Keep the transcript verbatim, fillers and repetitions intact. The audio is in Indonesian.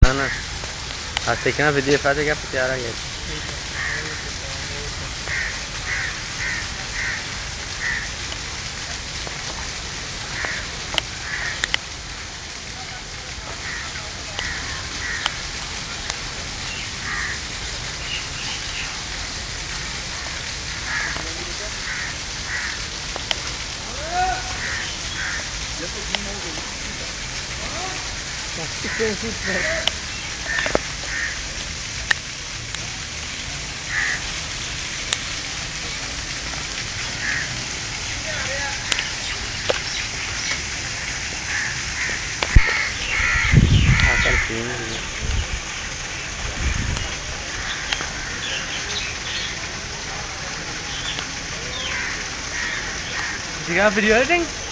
ना ना आज देखना video file क्या प्यारा है You got video editing?